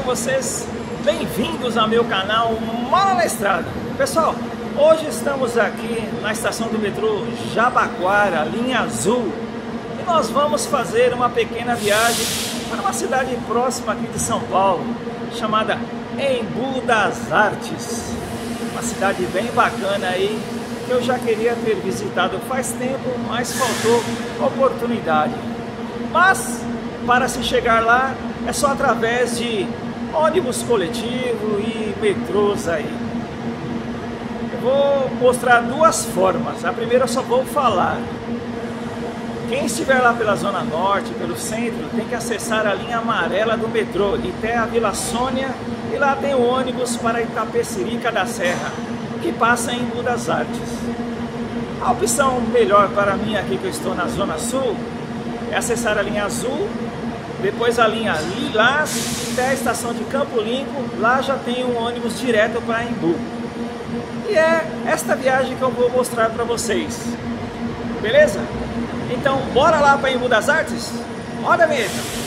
vocês? Bem-vindos ao meu canal Mola na Estrada. Pessoal, hoje estamos aqui na estação do metrô Jabaquara, linha azul, e nós vamos fazer uma pequena viagem para uma cidade próxima aqui de São Paulo, chamada Embu das Artes. Uma cidade bem bacana aí, que eu já queria ter visitado faz tempo, mas faltou oportunidade. Mas para se chegar lá é só através de ônibus coletivo e metrôs aí. Eu vou mostrar duas formas. A primeira eu só vou falar. Quem estiver lá pela Zona Norte, pelo centro, tem que acessar a linha amarela do metrô e até a Vila Sônia, e lá tem o ônibus para Itapecerica da Serra, que passa em Embu das Artes. A opção melhor para mim aqui, que eu estou na Zona Sul, é acessar a linha azul, depois a linha lilás até a estação de Campo Limpo. Lá já tem um ônibus direto para Embu. E é esta viagem que eu vou mostrar para vocês. Beleza? Então bora lá para Embu das Artes? Roda a vinheta!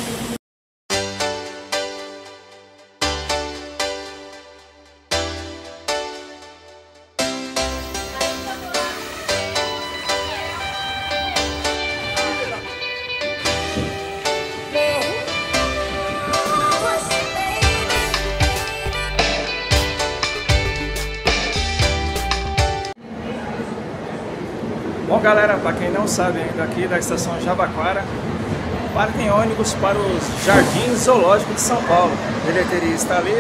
Bom, galera, para quem não sabe ainda, aqui da estação Jabaquara partem ônibus para os Jardins Zoológicos de São Paulo. A bilheteria está ali,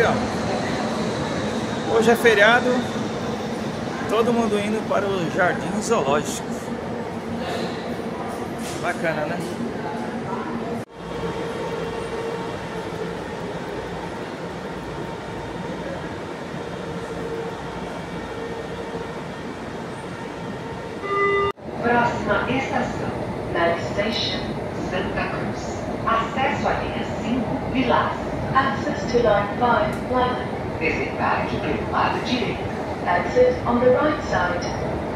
ó. Hoje é feriado, todo mundo indo para os Jardins Zoológicos. Bacana, né? Próxima estação, Next Station, Santa Cruz. Acesso à linha 5, Lilás. Access to line 5, Lilac. Desembarque pelo lado direito. Exit on the right side.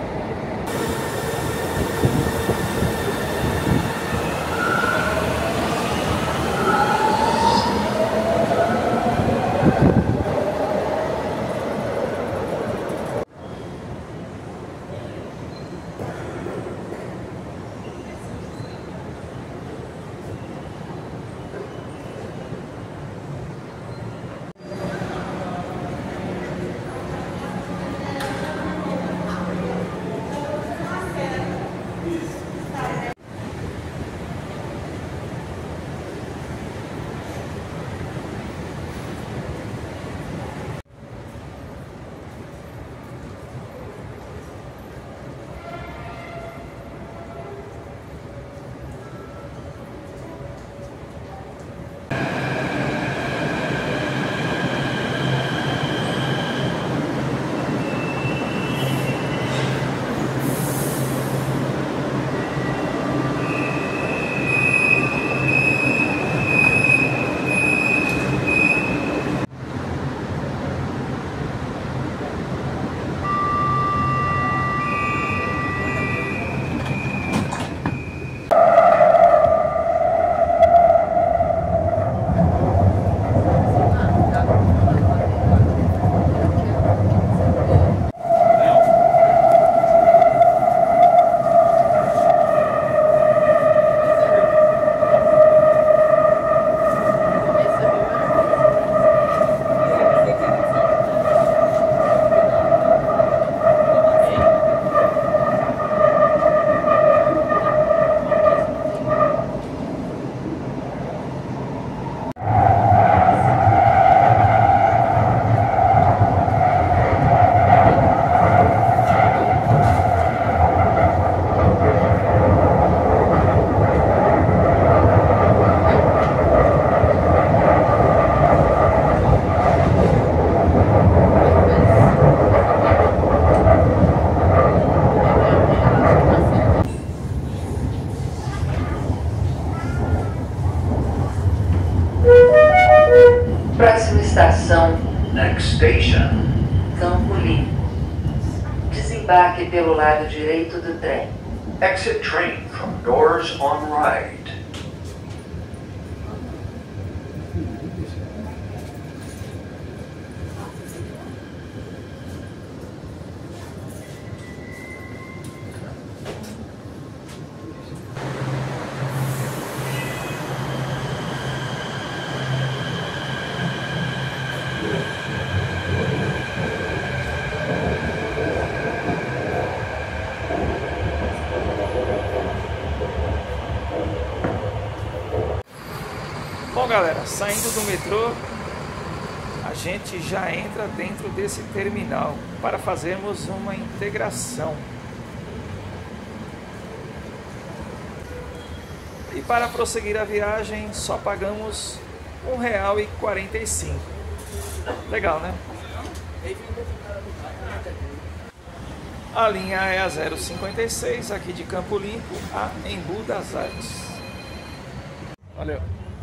Próxima estação, Next Station, Campo Limpo. Desembarque pelo lado direito do trem. exit train from doors on right. galera, saindo do metrô, a gente já entra dentro desse terminal para fazermos uma integração. E para prosseguir a viagem só pagamos R$1,45. Legal, né? A linha é a 056 aqui de Campo Limpo a Embu das Artes. Valeu!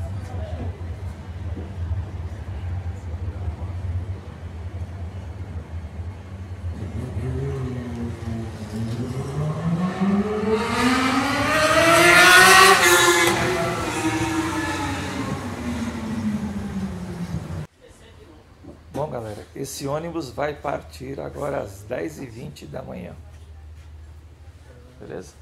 Bom, galera, esse ônibus vai partir agora às 10h20 da manhã. Beleza?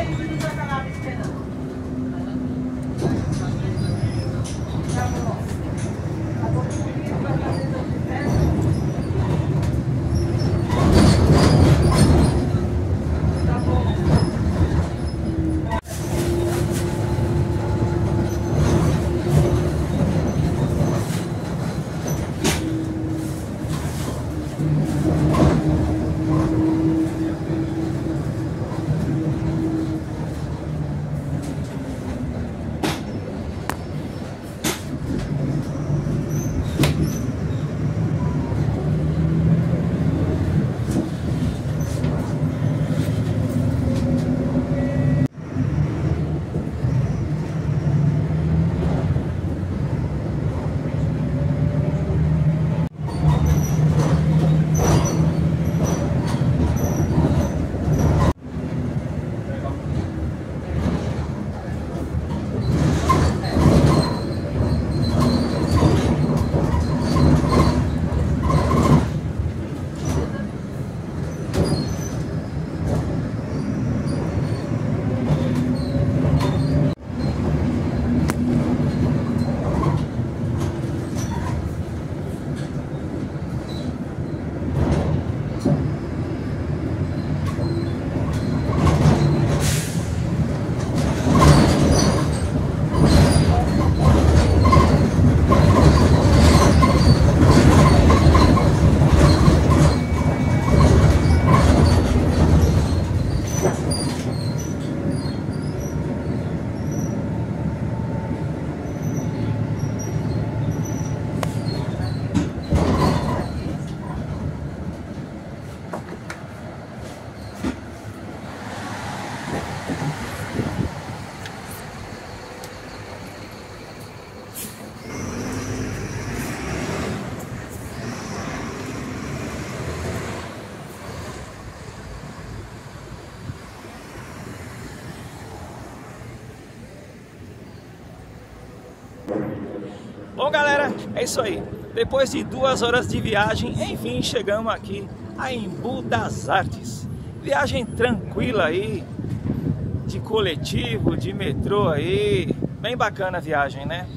Bom, galera, é isso aí. Depois de 2 horas de viagem, enfim, chegamos aqui a Embu das Artes. Viagem tranquila aí, de coletivo, de metrô aí. Bem bacana a viagem, né?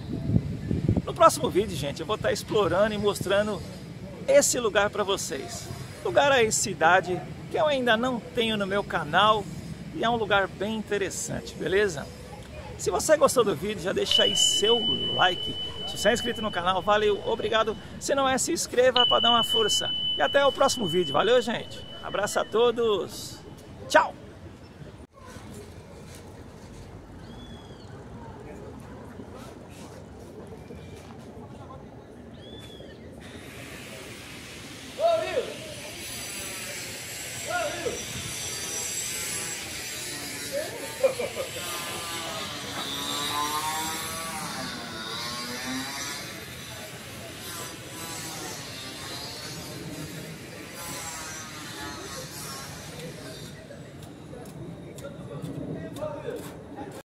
No próximo vídeo, gente, eu vou estar explorando e mostrando esse lugar para vocês. Lugar aí, cidade, que eu ainda não tenho no meu canal. E é um lugar bem interessante, beleza? Se você gostou do vídeo, já deixa aí seu like. Se você é inscrito no canal, valeu, obrigado. Se não é, se inscreva para dar uma força. E até o próximo vídeo. Valeu, gente. Abraço a todos. Tchau.